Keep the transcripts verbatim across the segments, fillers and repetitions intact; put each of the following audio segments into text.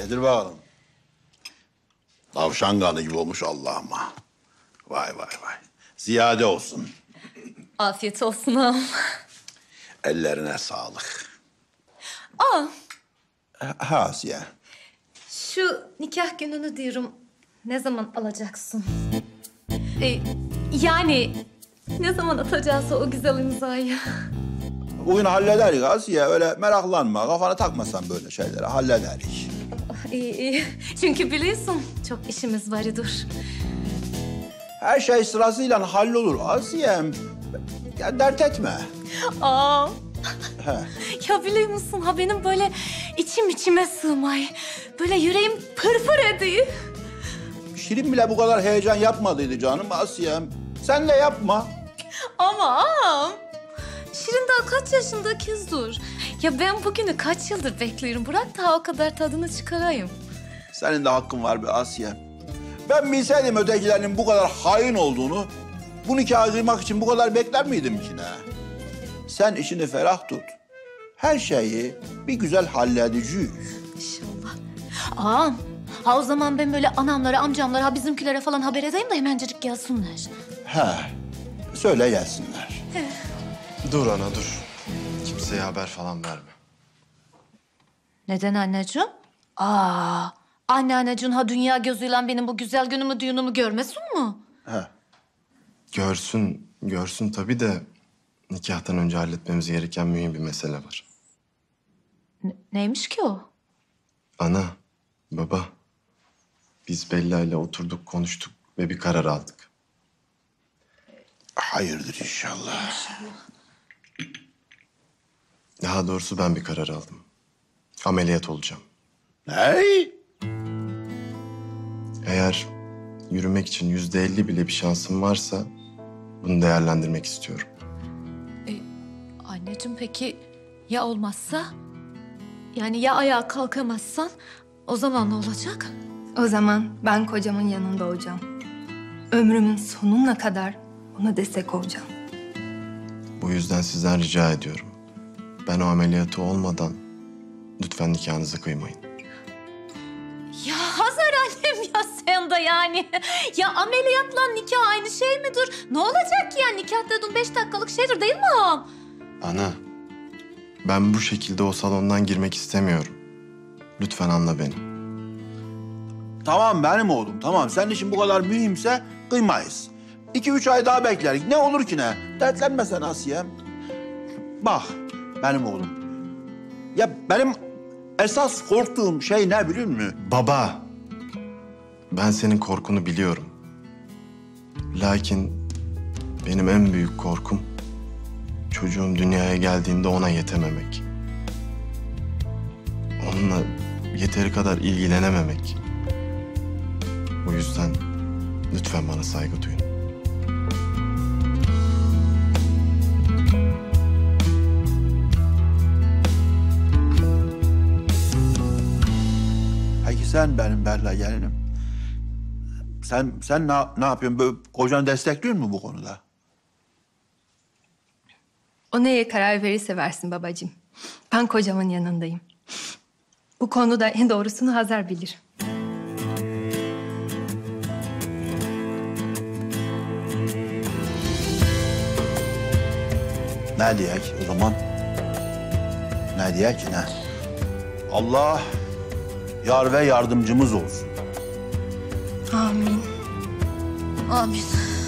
Yedir bakalım. Tavşan kanı gibi olmuş Allah'ıma. Vay vay vay. Ziyade olsun. Afiyet olsun ağam. Ellerine sağlık. Aa, Ha Asiye. şu nikah gününü diyorum. Ne zaman alacaksın? Ee, yani ne zaman atacağız o güzel imzayı? Bugün hallederiz Asiye. Öyle meraklanma. Kafanı takmasan böyle şeylere. Hallederiz. İyi iyi. Çünkü biliyorsun çok işimiz vardır. Her şey sırasıyla hallolur Asiye'm. Ya dert etme. Aa. He. Ya biliyor musun ha benim böyle içim içime sığmay. Böyle yüreğim pırpır ediyor. Şirin bile bu kadar heyecan yapmadıydı canım Asiye'm. Sen de yapma. Ama ağam, Şirin daha kaç yaşında kızdır. Ya ben bugünü kaç yıldır bekliyorum. Bırak daha o kadar tadını çıkarayım. Senin de hakkın var be Asiye. Ben bilseydim ötekilerinin bu kadar hain olduğunu, bu nikahı kıymak için bu kadar bekler miydim ki ne? Sen işini ferah tut. Her şeyi bir güzel halledeceğiz. İnşallah. Ağam, ha o zaman ben böyle anamlara, amcamlara, ha bizimkilere falan haber edeyim de hemencecik gelsinler. He, söyle gelsinler. Dur ana dur. Kimseye haber falan verme. Neden anneciğim? Aa, anneanneciğin ha dünya gözüyle benim bu güzel günümü, düğünümü görmesin mi? He. Görsün, görsün tabii de nikahtan önce halletmemiz gereken mühim bir mesele var. Ne- neymiş ki o? Ana, baba, biz Bella ile oturduk, konuştuk ve bir karar aldık. Hayırdır inşallah. Daha doğrusu ben bir karar aldım. Ameliyat olacağım. Ne? Eğer yürümek için yüzde elli bile bir şansım varsa bunu değerlendirmek istiyorum. Anneciğim peki ya olmazsa? Yani ya ayağa kalkamazsan o zaman ne olacak? O zaman ben kocamın yanında olacağım. Ömrümün sonuna kadar ona destek olacağım. Bu yüzden sizden rica ediyorum. Ben o ameliyatı olmadan lütfen nikahınızı kıymayın. Ya Hazar annem ya sen de yani. Ya ameliyatla nikah aynı şey midir? Ne olacak ki ya? Nikah dediğin beş dakikalık şeydir değil mi ağam? Ana, ben bu şekilde o salondan girmek istemiyorum. Lütfen anla beni. Tamam benim oğlum, tamam. Senin için bu kadar mühimse kıymayız. İki üç ay daha beklerik. Ne olur ki ne? Dertlenme sen Asiye'm. Bak benim oğlum. Ya benim esas korktuğum şey ne biliyor musun? Baba, ben senin korkunu biliyorum. Lakin benim en büyük korkum çocuğum dünyaya geldiğinde ona yetememek. Onunla yeteri kadar ilgilenememek. Bu yüzden lütfen bana saygı duyun. Peki sen benim Bella gelinim. Sen sen ne, ne yapıyorsun? Böyle kocanı destekliyor musun bu konuda? O neye karar verirse versin babacığım. Ben kocamın yanındayım. Bu konuda en doğrusunu Hazar bilir. Ne diyek o zaman? Ne diyek ki ne? Allah yar ve yardımcımız olsun. Amin. Amin.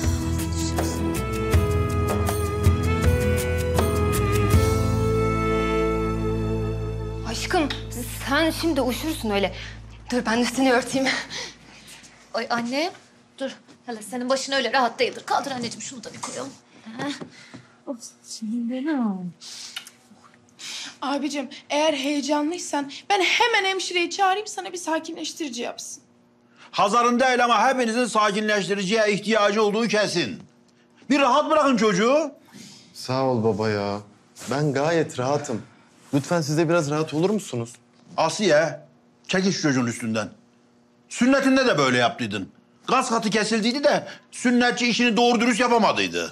Aşkım sen şimdi üşürsün öyle. Dur ben de seni örteyim. Ay anne dur. Hele senin başın öyle rahat değildir. Kaldır anneciğim şunu da bir koyalım. Heh. Of şimdi benim. Abicim eğer heyecanlıysan ben hemen hemşireyi çağırayım sana bir sakinleştirici yapsın. Hazar'ın değil ama hepinizin sakinleştiriciye ihtiyacı olduğu kesin. Bir rahat bırakın çocuğu. Sağ ol baba ya. Ben gayet rahatım. Lütfen siz de biraz rahat olur musunuz? Asiye, çekil şu çocuğun üstünden. Sünnetinde de böyle yaptıydın. Gaz katı kesildiydi de sünnetçi işini doğru dürüst yapamadıydı.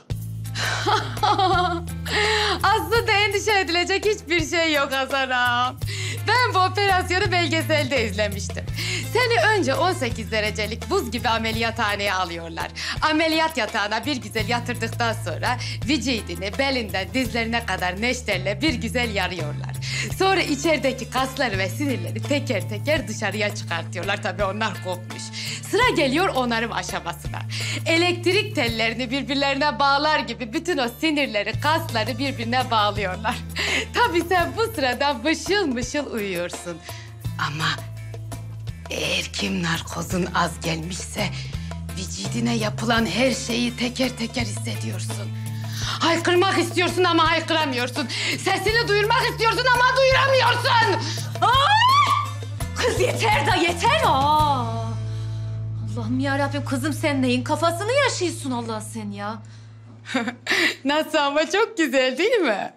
Aslında endişe edilecek hiçbir şey yok Hazar ağam. Ben bu operasyonu belgeselde izlemiştim. Seni önce on sekiz derecelik buz gibi ameliyathaneye alıyorlar. Ameliyat yatağına bir güzel yatırdıktan sonra vücudunu belinden dizlerine kadar neşterle bir güzel yarıyorlar. Sonra içerideki kasları ve sinirleri teker teker dışarıya çıkartıyorlar. Tabii onlar kopmuş. Sıra geliyor onarım aşamasına. Elektrik tellerini birbirlerine bağlar gibi bütün o sinirleri, kasları birbirine bağlıyorlar. Tabii sen bu sırada mışıl mışıl uyuyorsun. Ama eğer kim narkozun az gelmişse vücuduna yapılan her şeyi teker teker hissediyorsun. Haykırmak istiyorsun ama haykıramıyorsun. Sesini duyurmak istiyorsun ama duyuramıyorsun. Ay! Kız yeter da yeter. Aa! Allah'ım yarabbim kızım sen neyin kafasını yaşıyorsun Allah sen ya. Nasıl ama çok güzel değil mi?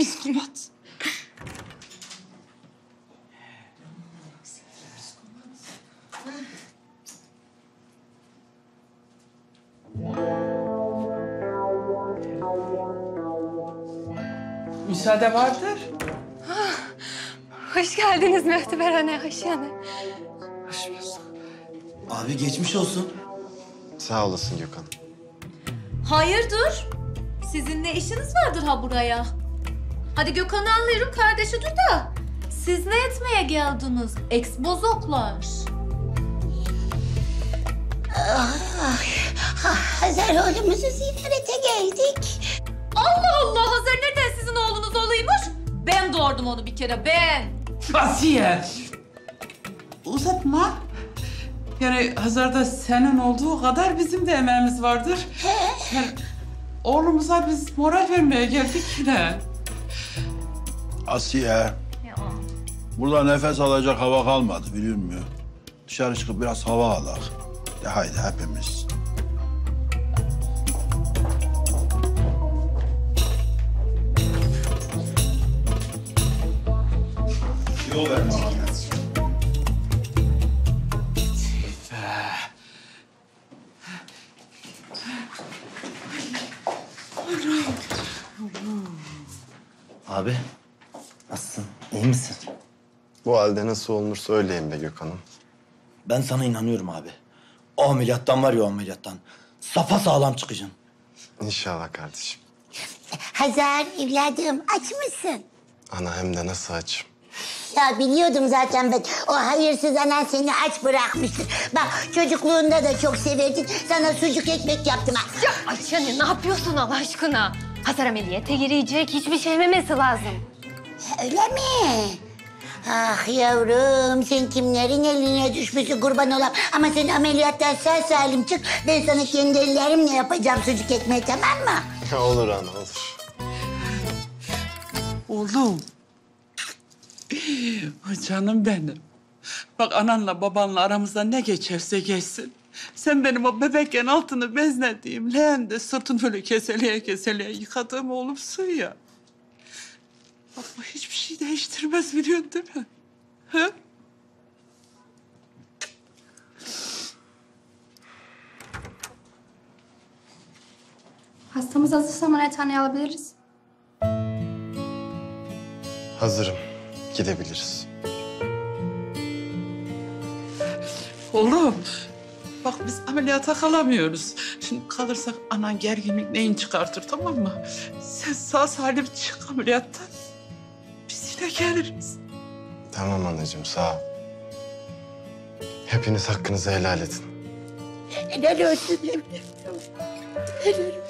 Müsaade vardır. Hoş geldiniz Mühteber Anne, hoş geldin. Abi geçmiş olsun. Sağ olasın Gökhan. Hayırdır? Sizin ne işiniz vardır ha buraya? Hadi Gökhan'ı anlıyorum kardeşidir da. Siz ne etmeye geldiniz? Eksbozoklar. Hazar oğlumuzu ziyarete geldik. Allah Allah Hazar nereden sizin oğlunuz olaymış? Ben doğurdum onu bir kere ben. Asiye. Uzatma. Yani Hazar'da senin olduğu kadar bizim de emeğimiz vardır. Yani oğlumuza biz moral vermeye geldik yine. Asiye. Burada nefes alacak hava kalmadı biliyor musun? Dışarı çıkıp biraz hava alak. De haydi hepimiz. Yol ver bana. Abi, nasılsın? İyi misin? Bu halde nasıl olunursa öyleyim be Gökhan'ım. Ben sana inanıyorum abi. O ameliyattan var ya o ameliyattan. Sapasağlam çıkacaksın. İnşallah kardeşim. Hazar evladım aç mısın? Ana hem de nasıl açım. Ya biliyordum zaten ben. O hayırsız anan seni aç bırakmıştır. Bak çocukluğunda da çok severdin. Sana sucuk ekmek yaptım ha. Ya Ayşe anne, ne yapıyorsun Allah aşkına? Hazar ameliyata girecek, hiçbir şey yememesi lazım. Öyle mi? Ah yavrum sen kimlerin eline düşmüşsün kurban olam. Ama sen ameliyattan sağ salim çık. Ben sana kendi ellerimle yapacağım sucuk ekmeği tamam mı? Olur ana olur. Oğlum. Canım benim. Bak ananla babanla aramızda ne geçerse geçsin. Sen benim o bebekken altını beznediğim leğende sırtını böyle keseleye keseleye yıkadığım oğlumsun ya. Bak bu hiçbir şey değiştirmez biliyorsun değil mi? He? Hastamız hazırsa ameliyathaneye alabiliriz. Hazırım. Gidebiliriz. Oğlum, bak biz ameliyata kalamıyoruz. Şimdi kalırsak anan gerginlik neyin çıkartır tamam mı? Sen sağ salim çık ameliyattan. Biz yine geliriz. Tamam anacığım sağ ol. Hepiniz hakkınızı helal edin. Helal olsun evladım. Helal olsun.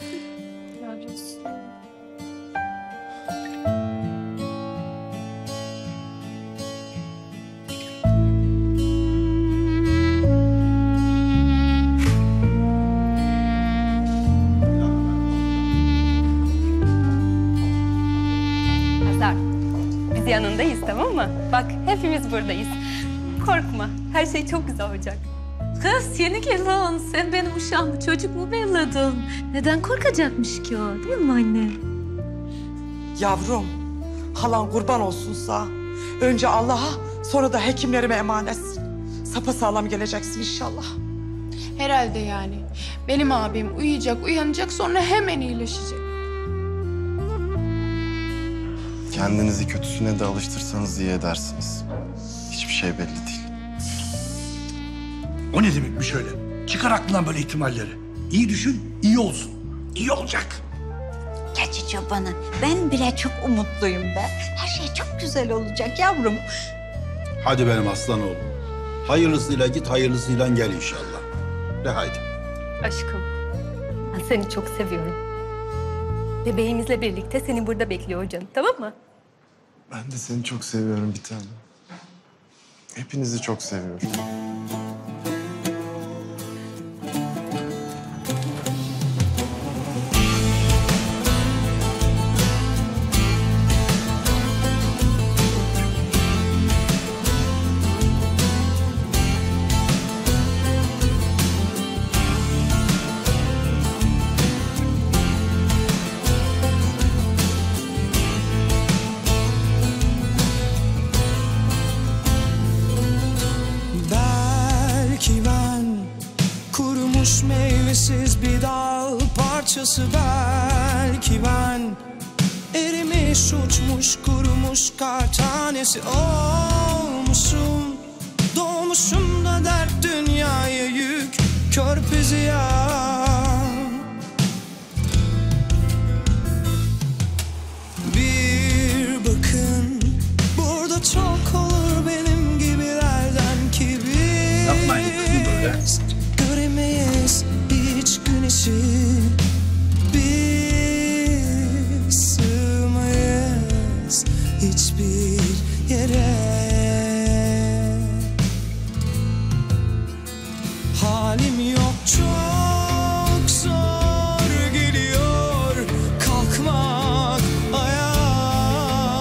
Hazar, biz yanındayız tamam mı? Bak hepimiz buradayız. Korkma, her şey çok güzel olacak. Kız yeni gelin. Sen benim uşağımı çocuk mu belledin? Neden korkacakmış ki o değil mi anne? Yavrum, halan kurban olsunsa önce Allah'a sonra da hekimlerime emanetsin. Sapasağlam geleceksin inşallah. Herhalde yani. Benim abim uyuyacak, uyanacak sonra hemen iyileşecek. Kendinizi kötüsüne de alıştırsanız iyi edersiniz. Hiçbir şey belli değil. O ne demekmiş öyle? Çıkar aklından böyle ihtimalleri. İyi düşün, iyi olsun. İyi olacak. Gerçi çobanım, ben bile çok umutluyum be. Her şey çok güzel olacak yavrum. Hadi benim aslan oğlum. Hayırlısıyla git, hayırlısıyla gel inşallah. De haydi. Aşkım, ben seni çok seviyorum. Bebeğimizle birlikte seni burada bekliyor canım, tamam mı? Ben de seni çok seviyorum bir tanem. Hepinizi çok seviyorum. Belki ben kurumuş meyvesiz bir dal parçası, belki ben erimiş uçmuş kurumuş kar tanesi olmuşum. Doğmuşum da dert dünyaya yük körpezi ya. Bir bakın burada çok olur benim gibilerden ki biz göremeyiz hiç güneşi, biz sığmayız hiçbir yere. Halim yok, çok zor geliyor kalkmak ayağa.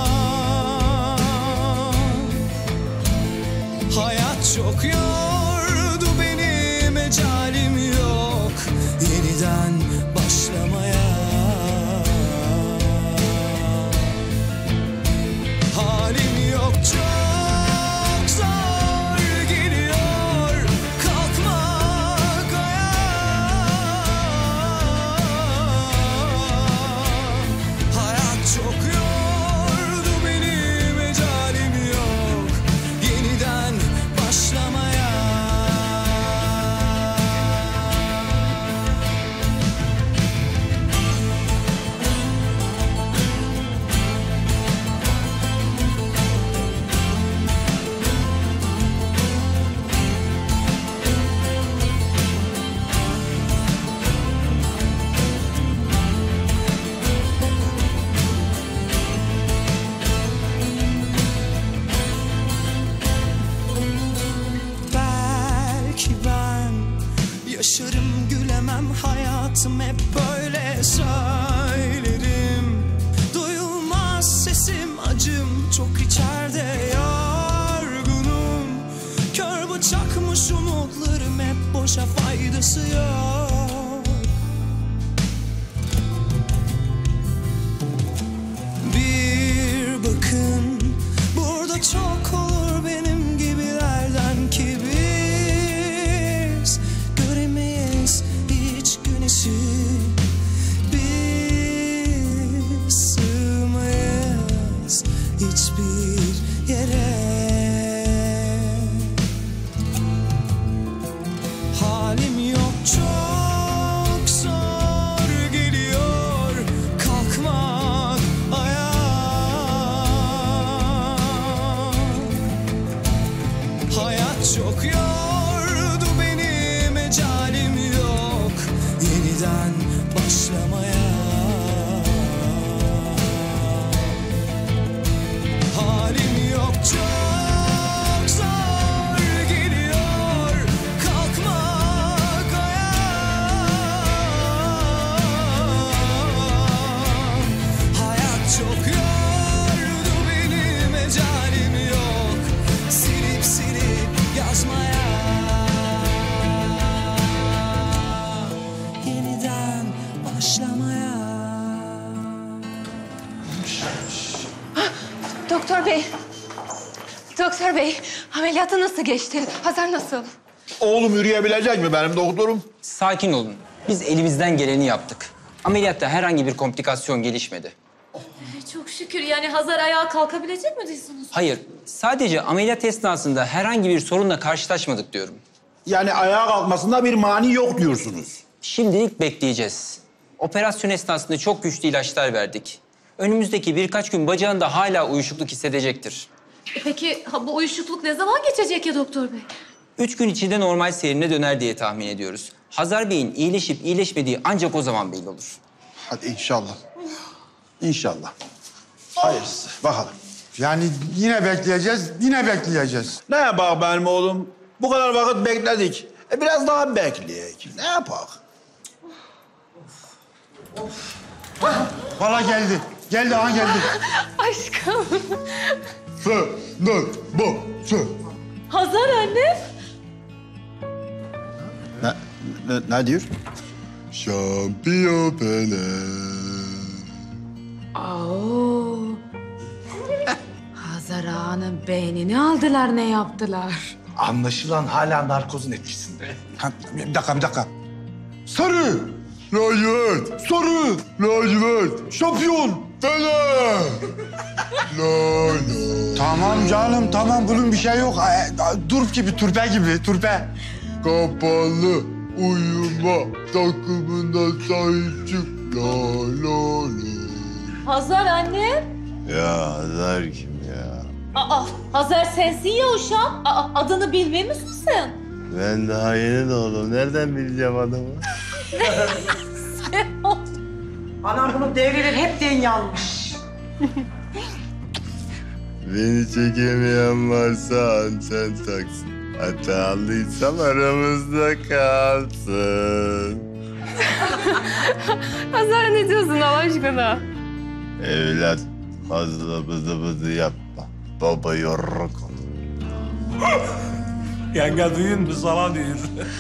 Hayat çok yordu beni, mecalim yok yeniden başlamaya. Halim yok, çok zor geliyor kalkmak ayağa. Hayat çok yordu beni, mecalim yok yeniden başlamaya. Belki ben yaşarım gülemem, hayatım hep böyle söylerim. Duyulmaz sesim, acım çok içeride, yorgunum. Kör bıçakmış umutlarım, hep boşa faydası yok. Bir bakın burada çok olur benim gibilerden ki biz göremeyiz hiç güneşi, biz sığmayız hiçbir yere. Halim yok, çok zor geliyor kalkmak ayağa. Hayat çok yordu beni, mecalim yok yeniden başlamaya. Halim yok, çok zor geliyor kalkmak ayağa. Hayat çok yordu beni, mecalim yok silip silip yazmaya. Yeniden başlamaya. Doktor bey, doktor bey, ameliyatı nasıl geçti? Hazar nasıl? Oğlum yürüyebilecek mi benim doktorum? Sakin olun. Biz elimizden geleni yaptık. Ameliyatta herhangi bir komplikasyon gelişmedi. çok şükür. Yani Hazar ayağa kalkabilecek mi diyorsunuz? Hayır, sadece ameliyat esnasında herhangi bir sorunla karşılaşmadık diyorum. Yani ayağa kalkmasında bir mani yok diyorsunuz. Şimdilik bekleyeceğiz. Operasyon esnasında çok güçlü ilaçlar verdik. Önümüzdeki birkaç gün bacağında hala uyuşukluk hissedecektir. E peki ha, bu uyuşukluk ne zaman geçecek ya doktor bey? Üç gün içinde normal seyrine döner diye tahmin ediyoruz. Hazar Bey'in iyileşip iyileşmediği ancak o zaman belli olur. Hadi inşallah. İnşallah. Hayırlısı. Bakalım. Yani yine bekleyeceğiz, yine bekleyeceğiz. Ne yapak benim oğlum? Bu kadar vakit bekledik. E biraz daha bekleyek. Ne yapak? Valla geldi. Geldi, aha geldi. Aşkım. Fı, nı, bu, fı. Hazar anne. Ne, ne, ne diyor? Şampiyon Pele. Oo. Hazar Ağa'nın beynini aldılar, ne yaptılar? Anlaşılan hala narkozun etkisinde. Ha, bir dakika, bir dakika. Sarı, lacivert, sarı, lacivert, şampiyon, Pele. La la. Tamam canım, tamam. Bunun bir şey yok. Ee, Dur gibi, türbe gibi, türbe. Kapalı uyuma takımına sahip çık. La la la. Hazar anne. Ya Hazar kim ya? Aa, Hazar sensin ya uşağım. Aa, adını bilmiyor musun sen? Ben daha yeni doğdum. Nereden bileceğim adamı? Anam bunun devreleri hepten yanlış. Beni çekemeyen varsa anten taksın. Hatalıysam aramızda kalsın. Hazar ne diyorsun Allah aşkına? Evlat fazla bızı bızı yapma. Baba yoruk. Yenge duyun mu sana diyor.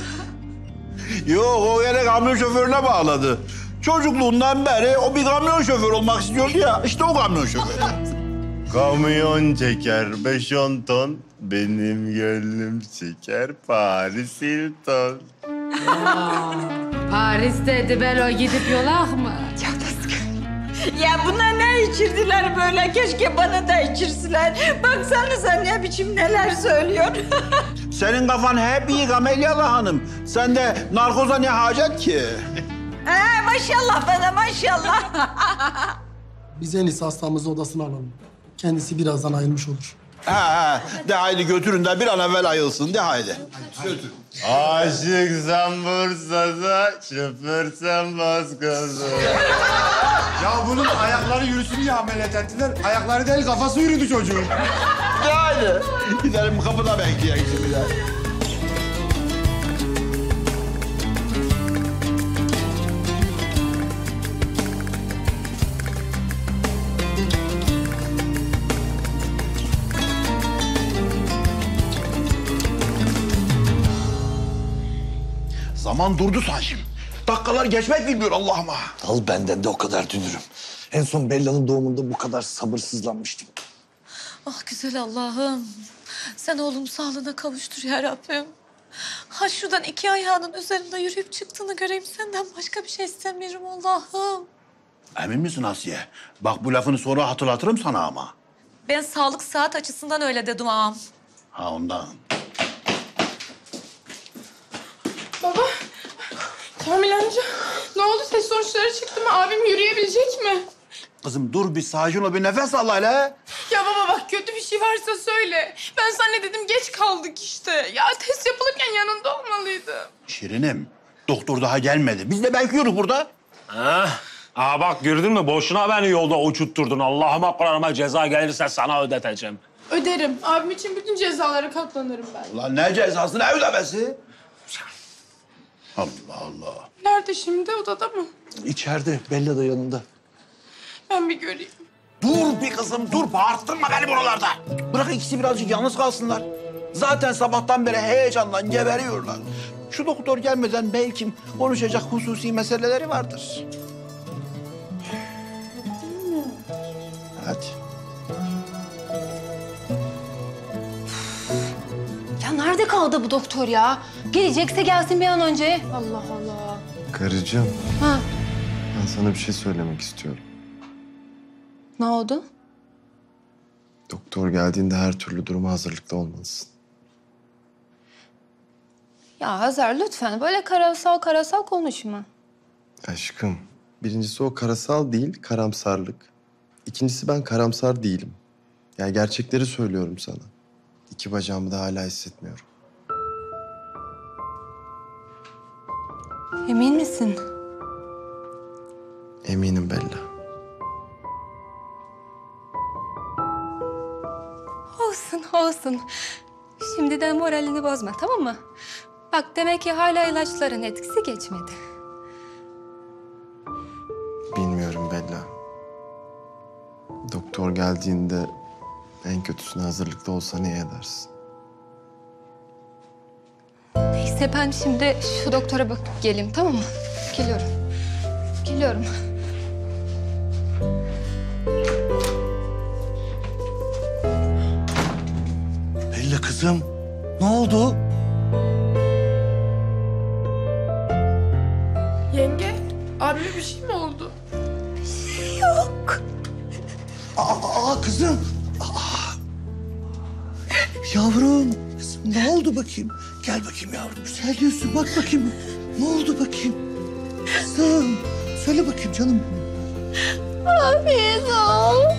Yok, o yine kamyon şoförüne bağladı. Çocukluğundan beri o bir kamyon şoförü olmak istiyordu ya. İşte o kamyon şoförü. Kamyon çeker beş on ton. Benim gönlüm çeker Paris Hilton. Paris'te Dibelo gidip yolak mı? Ya bunlar ne içirdiler böyle? Keşke bana da içirsiler. Baksanıza ne biçim neler söylüyor. Senin kafan hep iyi Kamelyalı Hanım. Sen de narkoza ne hacet ki? He, maşallah bana maşallah. Biz en iyisi hastamızı odasına alalım. Kendisi birazdan ayılmış olur. Ha ha. De haydi götürün de bir an evvel ayılsın. De haydi. Götür. Aşıksam Bursa'da, şoförsem Bozkır'da. Ya bunun ayakları yürüsün diye ameliyat ettiler. Ayakları değil, kafası yürüdü çocuğun. De haydi. Gidelim kapıda bekleyelim şimdi de. Zaman durdu sanki. Dakikalar geçmek bilmiyor Allah'ıma. Al benden de o kadar dünürüm. En son Bella'nın doğumunda bu kadar sabırsızlanmıştım. Ah güzel Allah'ım. Sen oğlumu sağlığına kavuştur ya Rabbim. Ha şuradan iki ayağının üzerinde yürüyüp çıktığını göreyim. Senden başka bir şey istemiyorum Allah'ım. Emin misin Asiye? Bak bu lafını sonra hatırlatırım sana ama. Ben sağlık saat açısından öyle dedim ağam. Ha ondan. Baba. Kamil amca. Ne oldu? Test sonuçları çıktı mı? Abim yürüyebilecek mi? Kızım dur bir sakin ol, bir nefes al hele. Ya baba bak kötü bir şey varsa söyle. Ben sana dedim geç kaldık işte. Ya test yapılırken yanında olmalıydı. Şirinim, doktor daha gelmedi. Biz de bekliyoruz burada. Ha? Aa bak gördün mü? Boşuna beni yolda uçutturdun. Allah'ıma Kur'an'ıma ceza gelirse sana ödeteceğim. Öderim. Abim için bütün cezalara katlanırım ben. Ulan ne cezası, ne ödemesi? Allah Allah. Nerede şimdi? Odada mı? İçeride, Bella da yanında. Ben bir göreyim. Dur bir kızım, dur. Bağırttırma beni buralarda. Bırak ikisi birazcık yalnız kalsınlar. Zaten sabahtan beri heyecandan geberiyorlar. Şu doktor gelmeden belki konuşacak hususi meseleleri vardır. Hadi. Ya nerede kaldı bu doktor ya? Gelecekse gelsin bir an önce. Allah Allah. Karıcığım, Ha. ben sana bir şey söylemek istiyorum. Ne oldu? Doktor geldiğinde her türlü duruma hazırlıklı olmalısın. Ya Hazar lütfen böyle karasal karasal konuşma. Aşkım, birincisi o karasal değil, karamsarlık. İkincisi ben karamsar değilim. Yani gerçekleri söylüyorum sana. İki bacağımı da hala hissetmiyorum. Emin misin? Eminim Bella. Olsun, olsun. Şimdiden moralini bozma, tamam mı? Bak demek ki hala ilaçların etkisi geçmedi. Bilmiyorum Bella. Doktor geldiğinde en kötüsüne hazırlıklı olsa ne edersin? Neyse ben şimdi şu doktora bakıp geleyim, tamam mı? Geliyorum. Geliyorum. Bella kızım, ne oldu? Yenge, abime bir şey mi oldu? Yok. Aa, aa kızım. Aa. Yavrum, kızım ne oldu bakayım? Gel bakayım yavrum, yükseliyorsun. Bak bakayım, ne oldu bakayım? Kızım, söyle bakayım canım. Afiyet ol.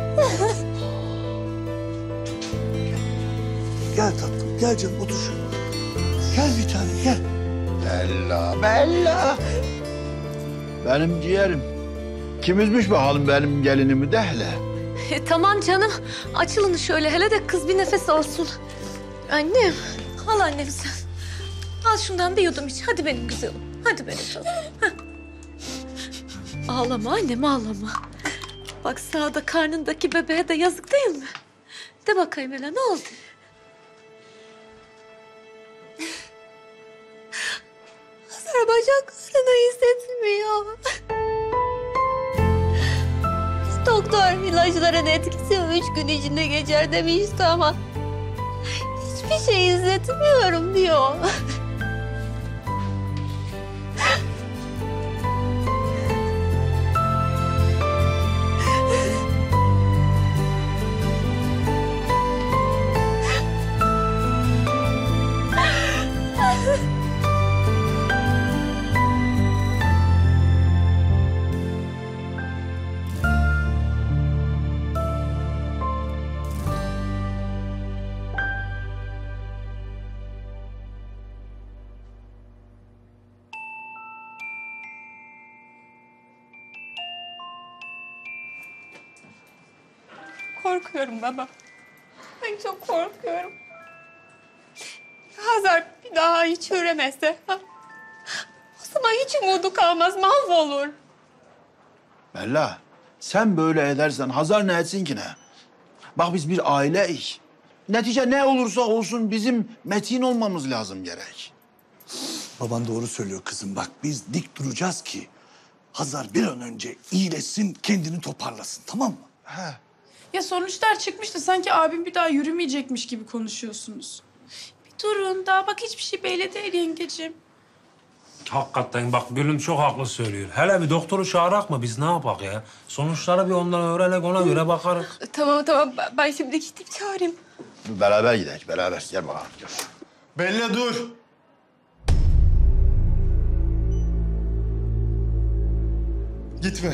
Gel tatlım, gel canım otur şuraya. Gel bir tane, gel. Bella, Bella. Benim ciğerim. Kim üzmüş bakalım benim gelinimi de hele. E, tamam canım. Açılın şöyle. Hele de kız bir nefes alsın. Annem. Al annem sen. Al şundan bir yudum iç. Hadi benim güzelim. Hadi benim canım. Heh. Ağlama annem ağlama. Bak sağda karnındaki bebeğe de yazık değil mi? De bakayım hele ne oldu? Hazar bacaklarını hissetmiyor. Doktor ilaçların etkisi üç gün içinde geçer demişti ama hiçbir şey hissetmiyorum diyor. Korkuyorum baba. Ben çok korkuyorum. Hazar bir daha hiç üremezse. Ha? O zaman hiç umudu kalmaz, mahvolur. Bella, sen böyle edersen Hazar ne etsin ki ne? Bak biz bir aileyiz. Netice ne olursa olsun bizim metin olmamız lazım gerek. Baban doğru söylüyor kızım. Bak biz dik duracağız ki Hazar bir an önce iyileşsin, kendini toparlasın, tamam mı? He. Ya sonuçlar çıkmıştı. Sanki abim bir daha yürümeyecekmiş gibi konuşuyorsunuz. Bir durun daha. Bak hiçbir şey belli değil yengeciğim. Hakikaten bak Gülüm çok haklı söylüyor. Hele bir doktoru çağırak mı biz ne yapak ya? Sonuçları bir ondan öğrenek ona göre bakarız. Tamam tamam ben şimdi gidip çağırayım. Beraber gidelim, beraber. Gel bakalım. Gel. Bella dur. Gitme.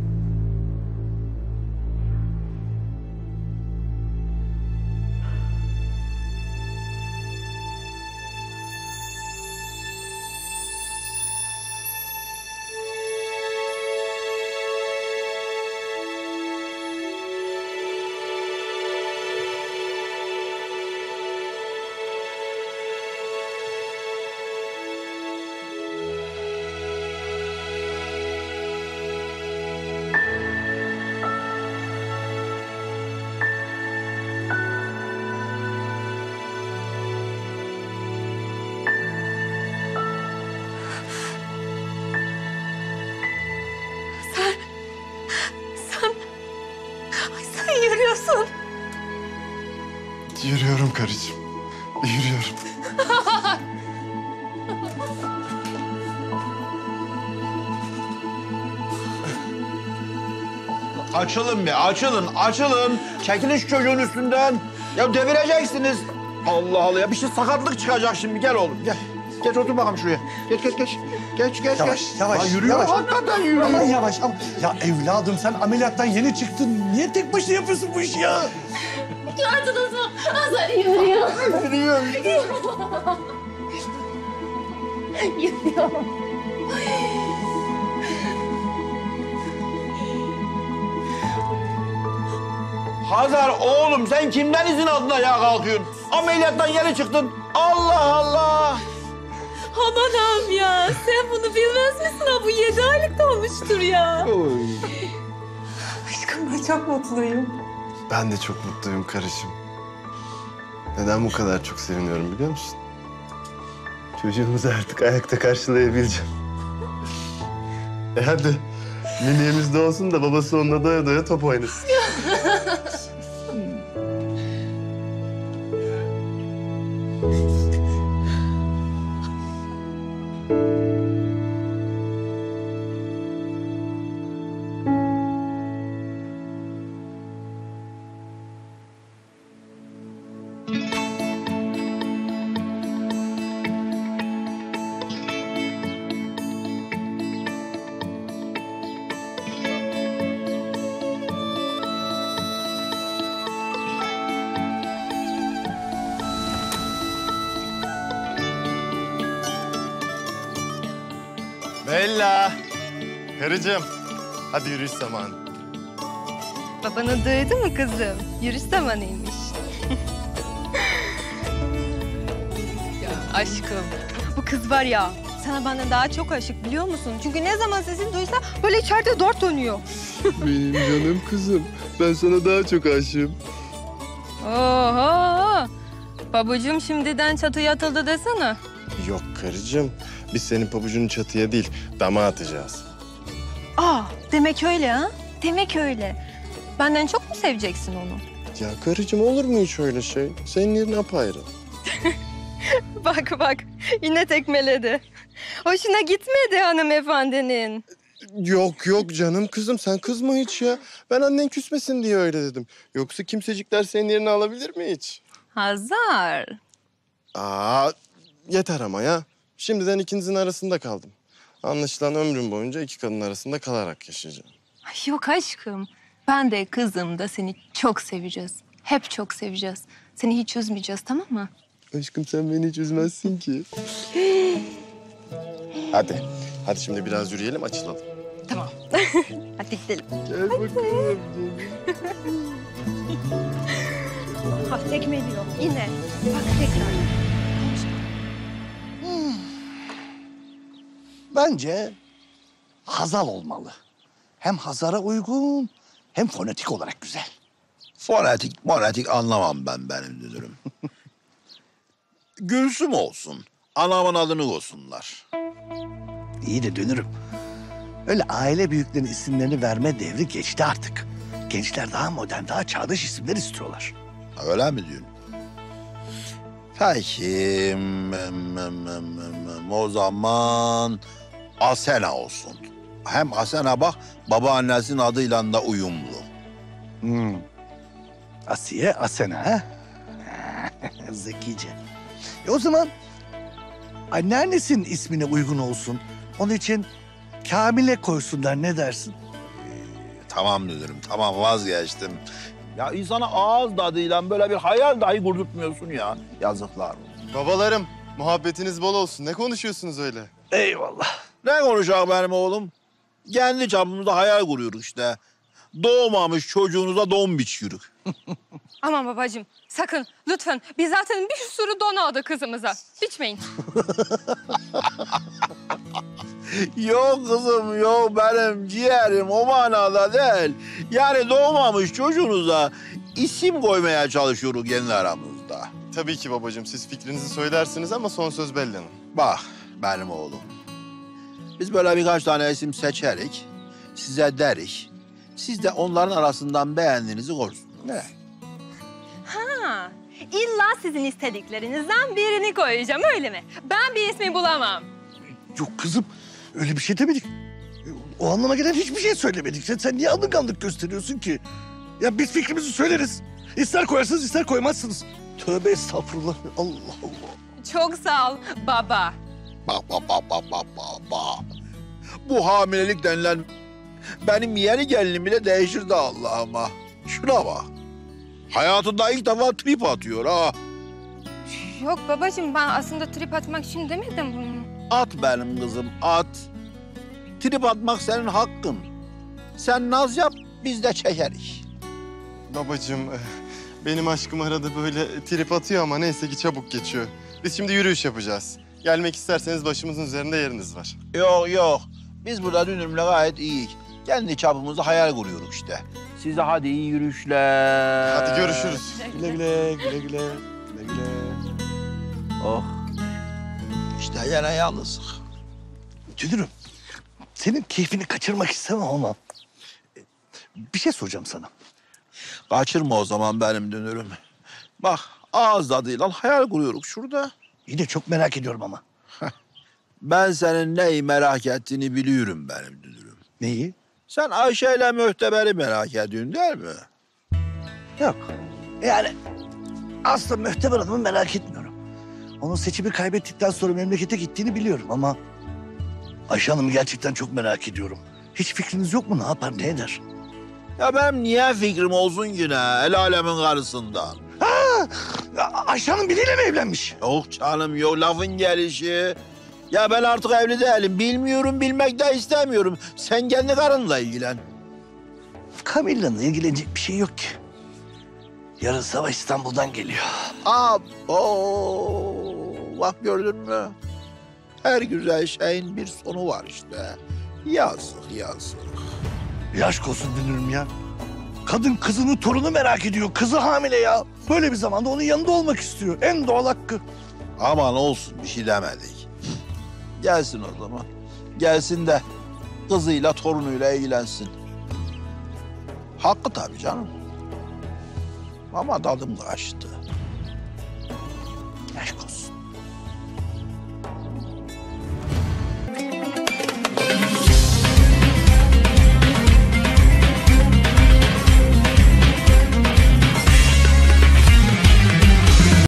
Yürüyorsun. Yürüyorum karıcığım. Yürüyorum. Açılın bir, açılın, açılın. Çekilin şu çocuğun üstünden. Ya devireceksiniz. Allah Allah ya bir şey sakatlık çıkacak şimdi. Gel oğlum gel. Geç otur bakalım şuraya. Geç geç geç. Geç geç Yavaş, geç. yavaş, Ya yürüyor, yavaş. hakikaten yürüyor. Aman yavaş ama... Ya evladım sen ameliyattan yeni çıktın. Niye tek başına yapıyorsun bu işi ya? Gördünüz mü? Hazar yürüyor. Yürüyor. Yürüyor. Hazar oğlum sen kimden izin aldın ayağa kalkıyorsun? Ameliyattan yeni çıktın. Allah Allah. Aman ağam ya. Sen bunu bilmez misin ha? Bu yedi aylık olmuştur ya. Aşkım ben çok mutluyum. Ben de çok mutluyum karıcığım. Neden bu kadar çok seviniyorum biliyor musun? Çocuğumuzu artık ayakta karşılayabileceğim. E hadi miniyemiz de olsun da babası onunla doya doya top oynasın. Bella, karıcığım. Hadi yürüyüş zamanı. Babanı duydu mu kızım? Yürüyüş zamanıymış. Ya aşkım, bu kız var ya, sana benden daha çok aşık biliyor musun? Çünkü ne zaman sesini duysa böyle içeride dört dönüyor. Benim canım kızım. Ben sana daha çok aşığım. Oho! Babucuğum şimdiden çatıya atıldı desene. Yok karıcığım. Biz senin pabucunu çatıya değil, dama atacağız. Aa, demek öyle ha? Demek öyle. Benden çok mu seveceksin onu? Ya karıcığım olur mu hiç öyle şey? Senin yerin apayrı. Bak bak, yine tekmeledi. Hoşuna gitmedi hanımefendinin. Yok yok canım kızım sen kızma hiç ya. Ben annen küsmesin diye öyle dedim. Yoksa kimsecikler senin yerini alabilir mi hiç? Hazar. Aa yeter ama ya. Şimdiden ikinizin arasında kaldım. Anlaşılan ömrüm boyunca iki kadın arasında kalarak yaşayacağım. Ay yok aşkım. Ben de kızım da seni çok seveceğiz. Hep çok seveceğiz. Seni hiç üzmeyeceğiz, tamam mı? Aşkım sen beni hiç üzmezsin ki. Hadi. Hadi şimdi biraz yürüyelim, açılalım. Tamam. Hadi gidelim. Gel bakalım. Bak tekmeliyor. Yine. Bak tekrar. Bence Hazal olmalı. Hem Hazar'a uygun hem fonetik olarak güzel. Fonetik, monetik anlamam ben benim dünürüm. Gülsüm olsun. Anamın adını olsunlar. İyi de dönürüm. Öyle aile büyüklerinin isimlerini verme devri geçti artık. Gençler daha modern, daha çağdaş isimler istiyorlar. Öyle mi diyorsun? Peki, m- m- m- m- o zaman Asena olsun. Hem Asena bak, babaannesinin adıyla da uyumlu. Hmm. Asiye, Asena ha? Zekice. E o zaman anneannesinin ismine uygun olsun. Onun için Kamil'e koysunlar, ne dersin? Tamam dünürüm, tamam vazgeçtim. Ya insana ağız tadıyla böyle bir hayal dahi kurdurtmuyorsun ya. Yazıklar olsun. Babalarım, muhabbetiniz bol olsun. Ne konuşuyorsunuz öyle? Eyvallah. Ne konuşacak benim oğlum? Kendi çapımızda hayal kuruyoruz işte. Doğmamış çocuğunuza don biçiyoruz. Aman babacığım sakın lütfen. Biz zaten bir sürü don aldı kızımıza. Biçmeyin. Yok kızım yok benim ciğerim o manada değil. Yani doğmamış çocuğunuza isim koymaya çalışıyoruz kendi aramızda. Tabii ki babacığım. Siz fikrinizi söylersiniz ama son söz Bella'nın. Bak benim oğlum. Biz böyle birkaç tane isim seçerik. Size derik. Siz de onların arasından beğendiğinizi korsunuz. Ne? Ha, illa sizin istediklerinizden birini koyacağım öyle mi? Ben bir ismi bulamam. Yok kızım, öyle bir şey demedik. O anlama gelen hiçbir şey söylemedik. Sen, sen niye alınganlık gösteriyorsun ki? Ya biz fikrimizi söyleriz. İster koyarsınız ister koymazsınız. Tövbe estağfurullah. Allah Allah. Çok sağ ol baba. Bak bak bak bak bak bak bak. Bu hamilelik denilen benim yeni gelinim bile değişirdi Allah'ıma. Şuna bak. Hayatında ilk defa trip atıyor ha. Yok babacığım ben aslında trip atmak için demedim bunu. At benim kızım at. Trip atmak senin hakkın. Sen naz yap biz de çekeriz. Babacığım, benim aşkım arada böyle trip atıyor ama neyse ki çabuk geçiyor. Biz şimdi yürüyüş yapacağız. Gelmek isterseniz başımızın üzerinde yeriniz var. Yok yok. Biz burada dünürümle gayet iyiyiz. Kendi çapımızda hayal kuruyoruz işte. Size hadi iyi yürüyüşler. Hadi görüşürüz. Güle güle, güle güle, güle güle. Oh. İşte yine yalnızlık. Dünürüm, senin keyfini kaçırmak istemem ama... Bir şey soracağım sana. Kaçırma o zaman benim dünürüm. Bak ağız tadıyla hayal kuruyoruz şurada. Yine çok merak ediyorum ama. Ben senin neyi merak ettiğini biliyorum benim dünürüm. Neyi? Sen Ayşe ile Möhteber'i merak ediyorsun değil mi? Yok. Yani aslında Möhteber Hanım'ı merak etmiyorum. Onun seçimi kaybettikten sonra memlekete gittiğini biliyorum ama... Ayşe Hanım'ı gerçekten çok merak ediyorum. Hiç fikriniz yok mu? Ne yapar, ne eder? Ya benim niye fikrim olsun ki ne? El alemin karısından. Ha! Ayşe Hanım biriyle mi evlenmiş? Yok canım yok lafın gelişi. Ya ben artık evli değilim. Bilmiyorum, bilmek de istemiyorum. Sen kendi karınla ilgilen. Camilla'nın ilgilenecek bir şey yok ki. Yarın sabah İstanbul'dan geliyor. Abo! Bak gördün mü? Her güzel şeyin bir sonu var işte. Yazık, yazık. Yaş olsun dünürüm ya. Kadın kızını, torunu merak ediyor. Kızı hamile ya. Böyle bir zamanda onun yanında olmak istiyor. En doğal hakkı. Aman olsun bir şey demedik. Gelsin o zaman. Gelsin de kızıyla, torunuyla ilgilensin. Hakkı tabii canım. Ama tadım kaçtı. Aşk olsun.